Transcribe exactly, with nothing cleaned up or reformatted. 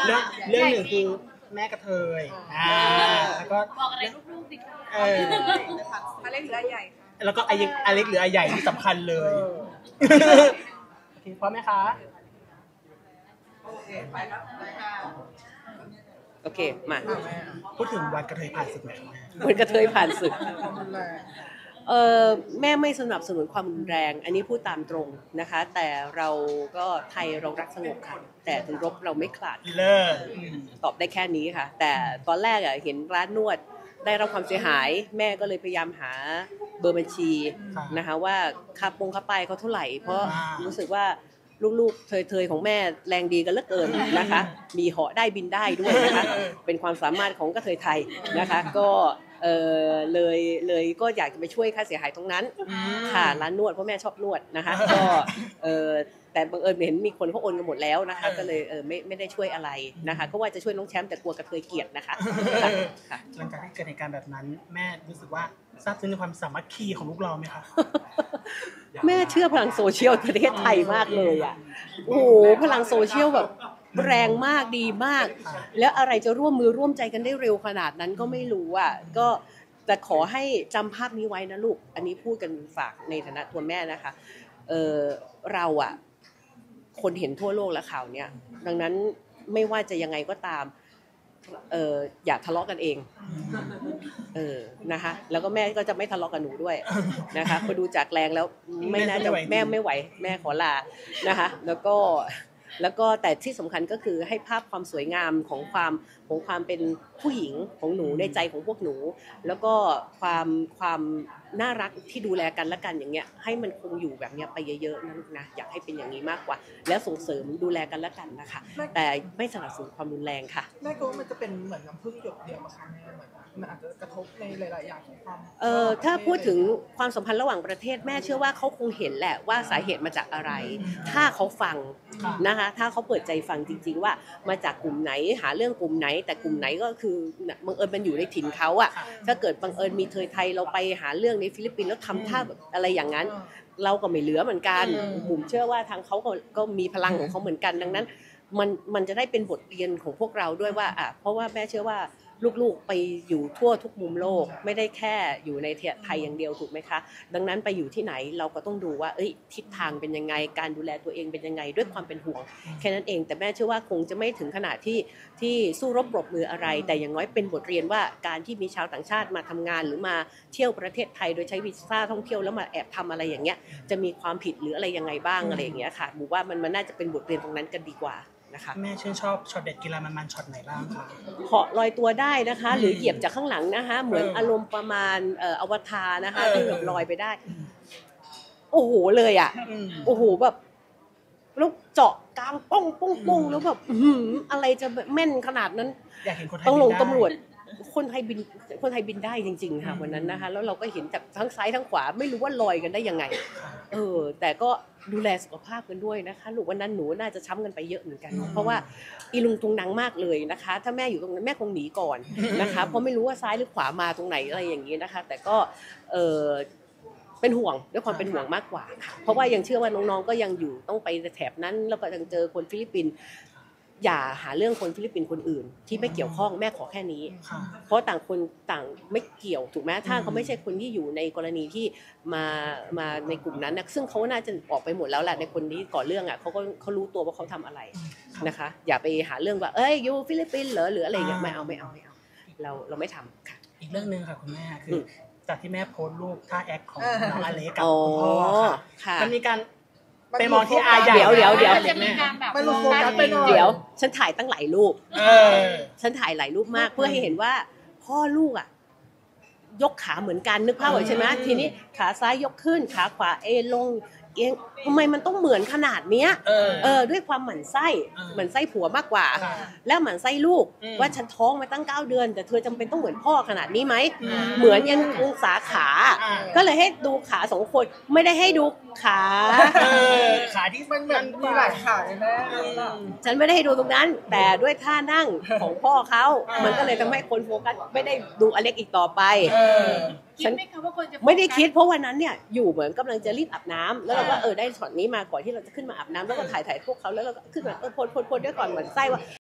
เรื่องเรื่องหนึ่งคือแม่กระเทยอ่าแล้วก็บอกอะไรลูกๆดิค่ะเอออเล็กหรืออใหญ่แล้วก็ไออเล็กหรือไอใหญ่ที่สำคัญเลยโอเคพร้อมไหมคะโอเคไปครับไปค่ะโอเคมาพูดถึงวันกระเทยผ่านศึกไหมวันกระเทยผ่านศึกเออแม่ไม่สนับสนุนความรุนแรงอันนี้พูดตามตรงนะคะแต่เราก็ไทยเรารักสงบค่ะแต่ถึงรบเราไม่ขลาดเลิศตอบได้แค่นี้ค่ะแต่ตอนแรกอ่ะเห็นร้านนวดได้รับความเสียหายแม่ก็เลยพยายามหาเบอร์บัญชีนะคะว่าค่าปงค่าไปเขาเท่าไหร่เพราะรู้สึกว่าลูกๆเทยๆของแม่แรงดีกันเหลือเกินนะคะมีเหาะได้บินได้ด้วยนะคะเป็นความสามารถของกระเทยไทยนะคะก็เออเลยเลยก็อยากจะไปช่วยค่าเสียหายตรงนั้นค่ะร้านนวดเพราะแม่ชอบนวดนะคะก็เออแต่บังเอิญเห็นมีคนเขาโอนกันหมดแล้วนะคะก็เลยเออไม่ไม่ได้ช่วยอะไรนะคะก็ว่าจะช่วยน้องแชมป์แต่กลัวกระเทยเกลียดนะคะหลังจากที่เกิดเหตุการณ์แบบนั้นแม่รู้สึกว่าซาบซึ้งในความสามัคคีของลูกเราไหมคะแม่เชื่อพลังโซเชียลประเทศไทยมากเลยอ่ะโอ้โหพลังโซเชียลแบบแรงมากดีมากแล้วอะไรจะร่วมมือร่วมใจกันได้เร็วขนาดนั้นก็ไม่รู้อ่ะก็แต่ขอให้จำภาพนี้ไว้นะลูกอันนี้พูดกันฝากในฐานะตัวแม่นะคะเออเราอ่ะคนเห็นทั่วโลกแล้วข่าวเนี้ยดังนั้นไม่ว่าจะยังไงก็ตามเอออย่าทะเลาะกันเองเออนะคะแล้วก็แม่ก็จะไม่ทะเลาะกับหนูด้วยนะคะพอดูจากแรงแล้วไม่น่าจะแม่ไม่ไหวแม่ขอลานะคะแล้วก็แล้วก็แต่ที่สำคัญก็คือให้ภาพความสวยงามของความของความเป็นผู้หญิงของหนูในใจของพวกหนูแล้วก็ความความน่ารักที่ดูแลกันและกันอย่างเงี้ยให้มันคงอยู่แบบเนี้ยไปเยอะๆนะลูกนะอยากให้เป็นอย่างนี้มากกว่าแล้วส่งเสริมดูแลกันและกันนะคะแต่ไม่สนับสนุนความรุนแรงค่ะแม่ก็มันจะเป็นเหมือนน้ำผึ้งหยดเดียวอะค่ะแม่เหมือนมันอาจจะกระทบในหลายๆอย่างของความเอ่อถ้าพูดถึงความสัมพันธ์ระหว่างประเทศแม่เชื่อว่าเขาคงเห็นแหละว่าสาเหตุมาจากอะไรถ้าเขาฟังนะคะถ้าเขาเปิดใจฟังจริงๆว่ามาจากกลุ่มไหนหาเรื่องกลุ่มไหนแต่กลุ่มไหนก็คือบังเอิญมันอยู่ในถิ่นเขาอะถ้าเกิดบังเอิญมีเทยไทยเราไปหาเรื่องในฟิลิปปินส์แล้วทำท่าแบบอะไรอย่างนั้นเราก็ไม่เหลือเหมือนกันผมเชื่อว่าทางเขาก็ก็มีพลังของเขาเหมือนกันดังนั้นมันมันจะได้เป็นบทเรียนของพวกเราด้วยว่าอ่ะเพราะว่าแม่เชื่อว่าลูกๆไปอยู่ทั่วทุกมุมโลกไม่ได้แค่อยู่ในไทยอย่างเดียวถูกไหมคะดังนั้นไปอยู่ที่ไหนเราก็ต้องดูว่าเอ้ยทิศทางเป็นยังไงการดูแลตัวเองเป็นยังไงด้วยความเป็นห่วงแค่นั้นเองแต่แม่เชื่อว่าคงจะไม่ถึงขนาดที่ที่สู้รบปรบมืออะไรแต่อย่างน้อยเป็นบทเรียนว่าการที่มีชาวต่างชาติมาทำงานหรือมาเที่ยวประเทศไทยโดยใช้วีซ่าท่องเที่ยวแล้วมาแอบทำอะไรอย่างเงี้ยจะมีความผิดหรืออะไรยังไงบ้างอะไรอย่างเงี้ยค่ะบูว่ามันมันน่าจะเป็นบทเรียนตรงนั้นกันดีกว่านะคะแม่ชื่นชอบช็อตเด็ดกีฬามันๆช็อตไหนบ้างคะเหาะลอยตัวได้นะคะหรือเหยียบจากข้างหลังนะคะเหมือนอารมณ์ประมาณเอ่ออวตารนะคะที่แบบลอยไปได้โอ้โหเลยอ่ะโอ้โหแบบแล้วเจาะกลางป้องป้องป้องแล้วแบบอะไรจะแม่นขนาดนั้นอยากเห็นคนไทยต้องลงตำรวจคนไทยบินคนไทยบินได้จริงๆค่ะวันนั้นนะคะแล้วเราก็เห็นจากทั้งซ้ายทั้งขวาไม่รู้ว่าลอยกันได้ยังไงเออแต่ก็ดูแลสุขภาพกันด้วยนะคะลูกวันนั้นหนูน่าจะช้ำกันไปเยอะเหมือนกันเพราะว่าอีลุงตุงนังมากเลยนะคะถ้าแม่อยู่ตรงนั้นแม่คงหนีก่อนนะคะเพราะไม่รู้ว่าซ้ายหรือขวามาตรงไหนอะไรอย่างนี้นะคะแต่ก็เออเป็นห่วงด้วยความเป็นห่วงมากกว่าค่ะเพราะว่ายังเชื่อว่าน้องๆก็ยังอยู่ต้องไปแถบนั้นแล้วก็ยังเจอคนฟิลิปปินส์อย่าหาเรื่องคนฟิลิปปินส์คนอื่นที่ไม่เกี่ยวข้องแม่ขอแค่นี้เพราะต่างคนต่างไม่เกี่ยวถูกไหมถ้าเขาไม่ใช่คนที่อยู่ในกรณีที่มามาในกลุ่มนั้นนะซึ่งเขาน่าจะออกไปหมดแล้วแหละในคนที่ก่อเรื่องอ่ะเขาก็เขารู้ตัวว่าเขาทำอะไรนะคะอย่าไปหาเรื่องว่าเอ้ยอยู่ฟิลิปปินส์เหรอหรืออะไรอย่างเงี้ยไม่เอาไม่เอาไม่เอาเราเราไม่ทำค่ะอีกเรื่องนึงค่ะคุณแม่คือจากที่แม่โพสต์รูปท่าแอคของน้องอเล็กกับคุณพ่อค่ะมันมีการไปมองที่อาใหญ่เดี๋ยวเดี๋ยวเดี๋ยวไม่รู้โฟกัสไปหน่อยเดี๋ยวฉันถ่ายตั้งหลายรูปฉันถ่ายหลายรูปมากเพื่อให้เห็นว่าพ่อลูกอ่ะยกขาเหมือนกันนึกภาพไว้ใช่ไหมทีนี้ขาซ้ายยกขึ้นขาขวาเอลงเองทำไมมันต้องเหมือนขนาดเนี้ยเออด้วยความหมั่นไส้หมั่นไส้ผัวมากกว่าแล้วหมั่นไส้ลูกว่าฉันท้องมาตั้งเก้าเดือนแต่เธอจำเป็นต้องเหมือนพ่อขนาดนี้ไหมเหมือนยันองศาขาก็เลยให้ดูขาสองคนไม่ได้ให้ดูขาขาที่มันเหมือนมีหลายขาเลยแม่ฉันไม่ได้ให้ดูตรงนั้นแต่ด้วยท่านั่งของพ่อเขามันก็เลยทำให้คนโฟกัสไม่ได้ดูอเล็กอีกต่อไปคิดไหมคะว่าคนจะไม่ได้คิดเพราะวันนั้นเนี่ยอยู่เหมือนกำลังจะรีบอาบน้ำแล้วเราก็เออได้ช็อตนี้มาก่อนที่เราจะขึ้นมาอาบน้ำแล้วก็ถ่ายถ่ายพวกเขาแล้วเราก็ขึ้นมาเออโพสโพสโพสด้วยก่อนเหมือนไส้ว่า